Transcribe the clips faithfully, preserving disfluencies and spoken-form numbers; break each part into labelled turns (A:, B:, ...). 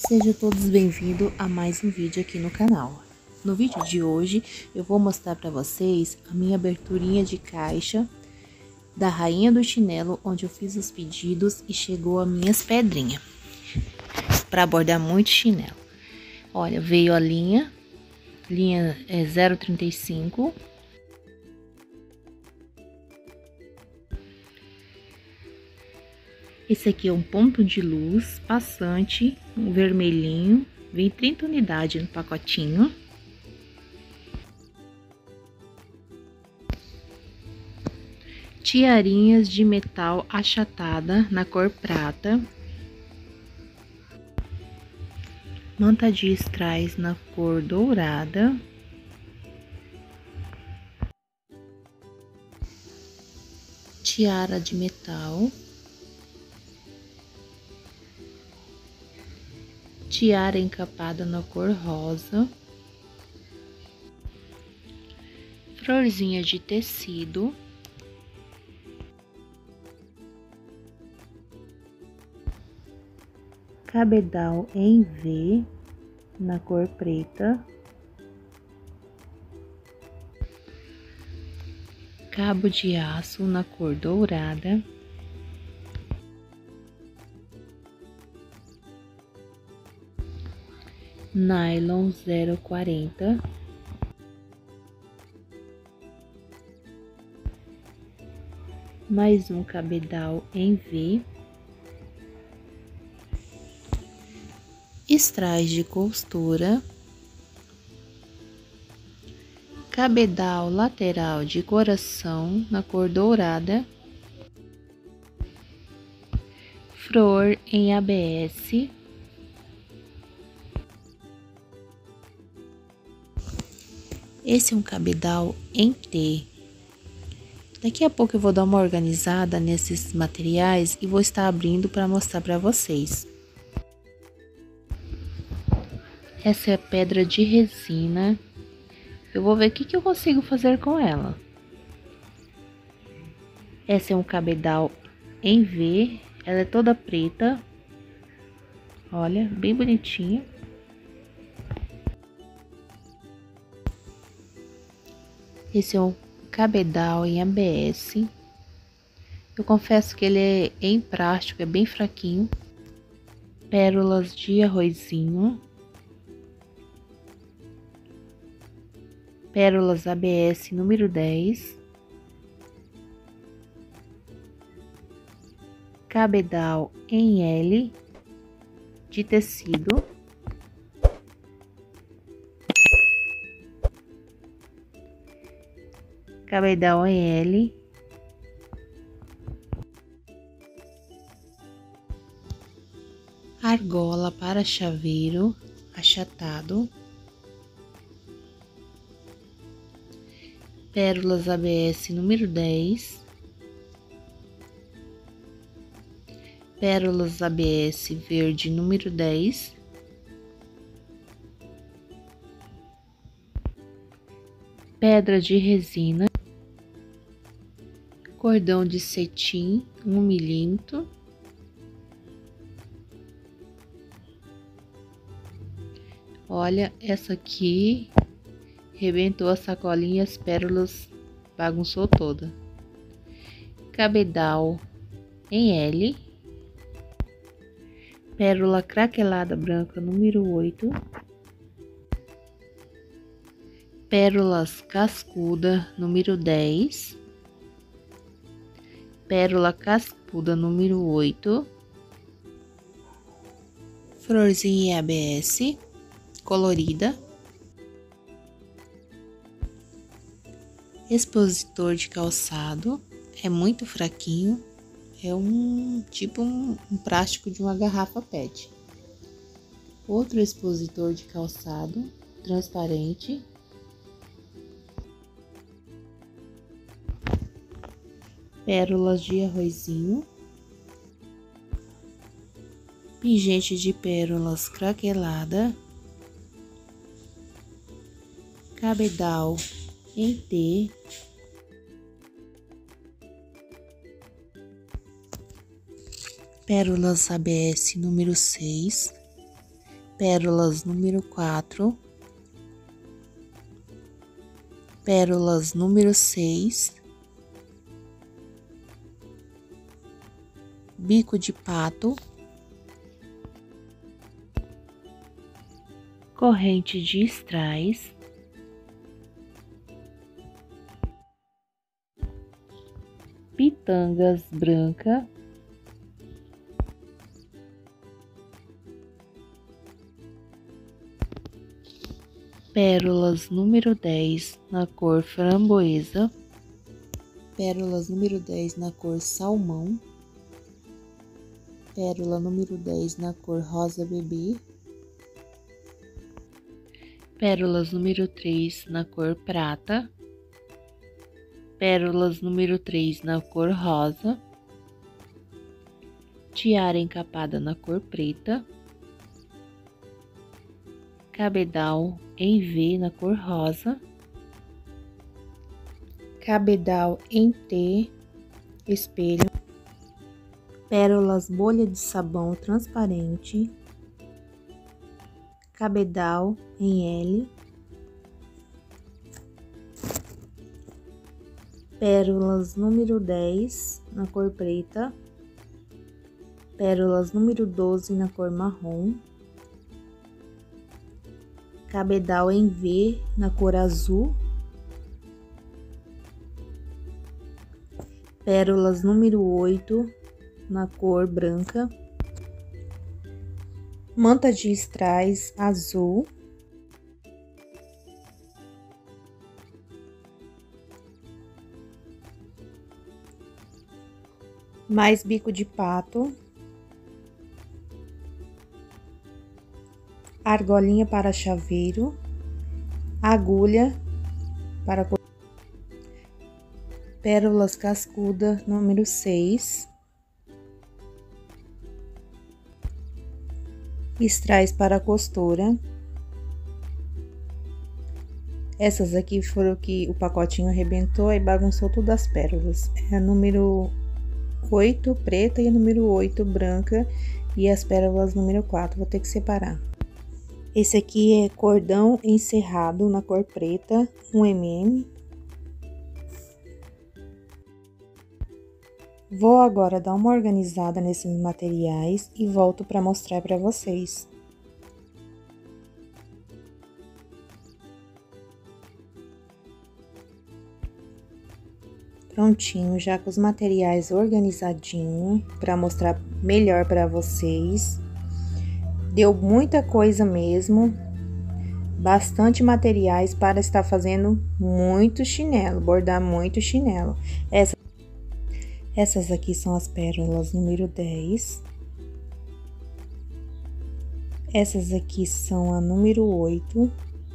A: Sejam todos bem-vindos a mais um vídeo aqui no canal. No vídeo de hoje eu vou mostrar para vocês a minha aberturinha de caixa da Rainha do Chinelo, onde eu fiz os pedidos e chegou as minhas pedrinhas para bordar muito chinelo. Olha, veio a linha, linha é zero trinta e cinco. Esse aqui é um ponto de luz passante, um vermelhinho, vem trinta unidades no pacotinho. Tiarinhas de metal achatada na cor prata. Manta de strass na cor dourada. Tiara de metal. Tiara encapada na cor rosa. Florzinha de tecido. Cabedal em V na cor preta. Cabo de aço na cor dourada. Nylon zero quarenta. Mais um cabedal em V. Strass de costura. Cabedal lateral de coração na cor dourada. Flor em A B S. Esse é um cabedal em T. Daqui a pouco eu vou dar uma organizada nesses materiais e vou estar abrindo para mostrar para vocês. Essa é a pedra de resina. Eu vou ver o que, que eu consigo fazer com ela. Essa é um cabedal em V. Ela é toda preta. Olha, bem bonitinha. Esse é um cabedal em A B S. Eu confesso que ele é em plástico, é bem fraquinho. Pérolas de arrozinho. Pérolas A B S número dez. Cabedal em L de tecido. Cabedal em L. Argola para chaveiro achatado. Pérolas A B S número dez. Pérolas A B S verde número dez. Pedra de resina. Cordão de cetim um milímetro. Olha, essa aqui rebentou a sacolinha, as pérolas bagunçou toda. Cabedal em L. Pérola craquelada branca número oito. Pérolas cascuda número dez. Pérola cascuda número oito. Florzinha em A B S colorida. Expositor de calçado, é muito fraquinho, é um tipo um, um plástico de uma garrafa pet. Outro expositor de calçado, transparente. Pérolas de arrozinho. Pingente de pérolas craquelada. Cabedal em T. Pérolas A B S número seis. pérolas número quatro, pérolas número seis, bico de pato, corrente de strass, pitangas branca, pérolas número dez na cor framboesa, pérolas número dez na cor salmão, pérola número dez na cor rosa bebê, pérolas número três na cor prata, pérolas número três na cor rosa, tiara encapada na cor preta, cabedal em V na cor rosa, cabedal em T, espelho, pérolas bolha de sabão transparente, cabedal em L, pérolas número dez na cor preta, pérolas número doze na cor marrom, cabedal em V na cor azul, pérolas número oito na cor branca, manta de strass azul, mais bico de pato, argolinha para chaveiro, agulha para pérolas cascuda número seis, strass para costura. Essas aqui foram que o pacotinho arrebentou e bagunçou todas as pérolas. É a número oito preta e a número oito branca e as pérolas número quatro, vou ter que separar. Esse aqui é cordão encerrado na cor preta, um milímetro. Vou agora dar uma organizada nesses materiais e volto para mostrar para vocês. Prontinho, já com os materiais organizadinho para mostrar melhor para vocês. Deu muita coisa mesmo, bastante materiais para estar fazendo muito chinelo, bordar muito chinelo. Essa, essas aqui são as pérolas número dez. Essas aqui são a número oito.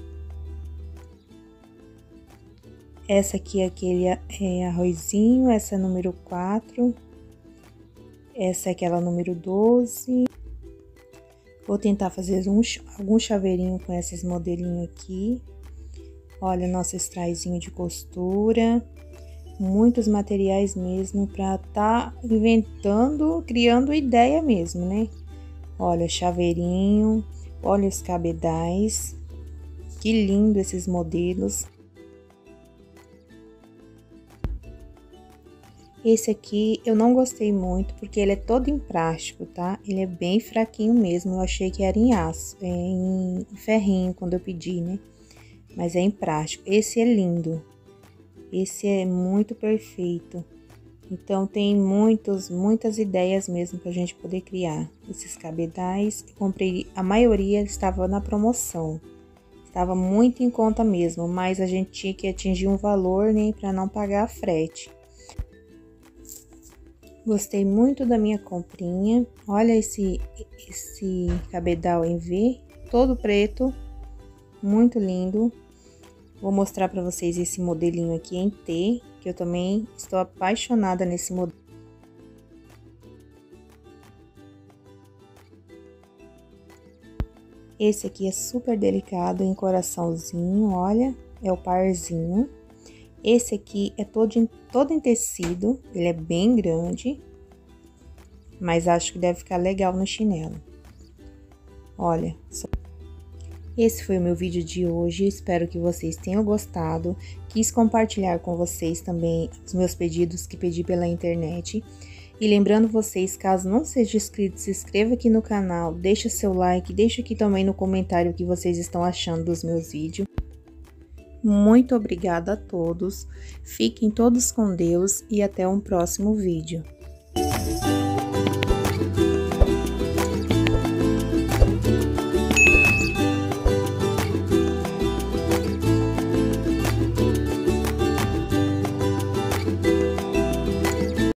A: Essa aqui é aquele é, arrozinho, essa é número quatro. Essa é aquela número doze. Vou tentar fazer um, algum chaveirinho com esses modelinhos aqui. Olha, nosso strazinho de costura. Muitos materiais mesmo para tá inventando, criando ideia mesmo, né? Olha, chaveirinho. Olha os cabedais. Que lindo esses modelos. Esse aqui eu não gostei muito, porque ele é todo em plástico, tá? Ele é bem fraquinho mesmo, eu achei que era em aço, é em ferrinho quando eu pedi, né? Mas é em plástico. Esse é lindo, esse é muito perfeito. Então, tem muitos, muitas ideias mesmo pra gente poder criar. Esses cabedais, eu comprei, a maioria estava na promoção. Estava muito em conta mesmo, mas a gente tinha que atingir um valor, né? Pra não pagar frete. Gostei muito da minha comprinha. Olha esse, esse cabedal em V, todo preto, muito lindo. Vou mostrar para vocês esse modelinho aqui em T, que eu também estou apaixonada nesse modelo. Esse aqui é super delicado, em coraçãozinho, olha, é o parzinho. Esse aqui é todo em, todo em tecido, ele é bem grande, mas acho que deve ficar legal no chinelo. Olha, só... esse foi o meu vídeo de hoje, espero que vocês tenham gostado. Quis compartilhar com vocês também os meus pedidos que pedi pela internet. E lembrando vocês, caso não seja inscrito, se inscreva aqui no canal, deixa seu like, deixa aqui também no comentário o que vocês estão achando dos meus vídeos. Muito obrigada a todos, fiquem todos com Deus e até um próximo vídeo.